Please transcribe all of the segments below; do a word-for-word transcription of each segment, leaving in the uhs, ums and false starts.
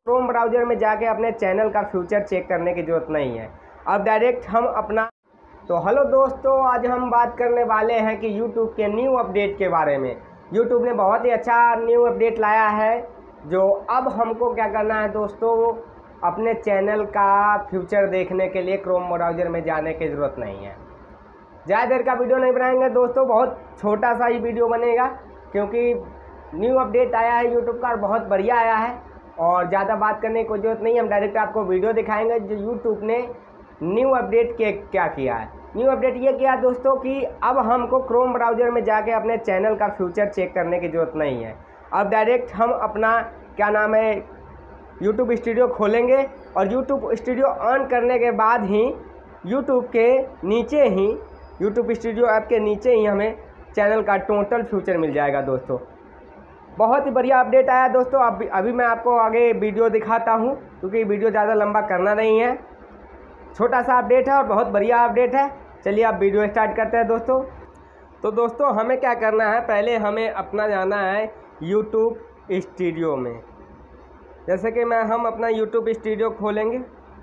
Chrome browser में जाके अपने चैनल का फ्यूचर चेक करने की ज़रूरत नहीं है। अब डायरेक्ट हम अपना तो हेलो दोस्तों, आज हम बात करने वाले हैं कि यूट्यूब के न्यू अपडेट के बारे में। यूट्यूब ने बहुत ही अच्छा न्यू अपडेट लाया है, जो अब हमको क्या करना है दोस्तों, अपने चैनल का फ्यूचर देखने के लिए क्रोम ब्राउज़र में जाने की ज़रूरत नहीं है। ज़्यादा देर का वीडियो नहीं बनाएंगे दोस्तों, बहुत छोटा सा ही वीडियो बनेगा, क्योंकि न्यू अपडेट आया है यूट्यूब का और बहुत बढ़िया आया है और ज़्यादा बात करने की कोई ज़रूरत नहीं है। हम डायरेक्ट आपको वीडियो दिखाएंगे जो यूट्यूब ने न्यू अपडेट के क्या किया है। न्यू अपडेट ये किया दोस्तों कि अब हमको क्रोम ब्राउज़र में जाके अपने चैनल का फ्यूचर चेक करने की ज़रूरत नहीं है। अब डायरेक्ट हम अपना क्या नाम है यूट्यूब स्टूडियो खोलेंगे और यूट्यूब स्टूडियो ऑन करने के बाद ही यूट्यूब के नीचे ही यूट्यूब स्टूडियो ऐप के नीचे ही हमें चैनल का टोटल फ्यूचर मिल जाएगा दोस्तों। बहुत ही बढ़िया अपडेट आया दोस्तों। अभी अभी मैं आपको आगे वीडियो दिखाता हूँ, क्योंकि वीडियो ज़्यादा लंबा करना नहीं है। छोटा सा अपडेट है और बहुत बढ़िया अपडेट है। चलिए अब वीडियो स्टार्ट करते हैं दोस्तों। तो दोस्तों हमें क्या करना है, पहले हमें अपना जाना है यूट्यूब स्टूडियो में। जैसे कि मैं हम अपना यूट्यूब स्टूडियो खोलेंगे।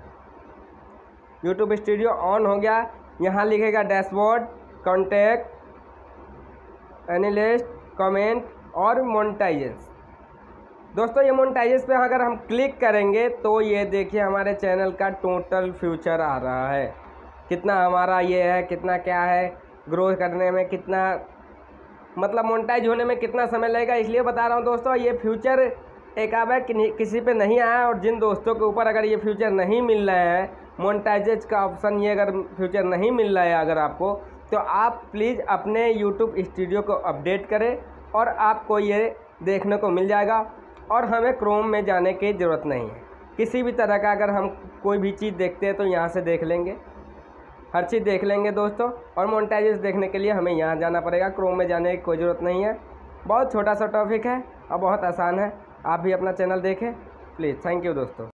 यूट्यूब स्टूडियो ऑन हो गया। यहाँ लिखेगा डैशबोर्ड, कॉन्टैक्ट, एनालिस्ट, कमेंट और मोनेटाइजेशन। दोस्तों ये मोनेटाइजेशन पे अगर हम क्लिक करेंगे तो ये देखिए हमारे चैनल का टोटल फ्यूचर आ रहा है। कितना हमारा ये है, कितना क्या है, ग्रो करने में कितना, मतलब मोनेटाइज होने में कितना समय लगेगा, इसलिए बता रहा हूँ दोस्तों। ये फ्यूचर एक आध बार किसी पे नहीं आया, और जिन दोस्तों के ऊपर अगर ये फ्यूचर नहीं मिल रहा है, मोनेटाइजेज का ऑप्शन ये अगर फ्यूचर नहीं मिल रहा है अगर आपको, तो आप प्लीज़ अपने यूट्यूब स्टूडियो को अपडेट करें और आपको ये देखने को मिल जाएगा और हमें क्रोम में जाने की ज़रूरत नहीं है। किसी भी तरह का अगर हम कोई भी चीज़ देखते हैं तो यहाँ से देख लेंगे, हर चीज़ देख लेंगे दोस्तों। और मोनेटाइजेशन देखने के लिए हमें यहाँ जाना पड़ेगा, क्रोम में जाने की कोई ज़रूरत नहीं है। बहुत छोटा सा टॉपिक है और बहुत आसान है। आप भी अपना चैनल देखें प्लीज़। थैंक यू दोस्तों।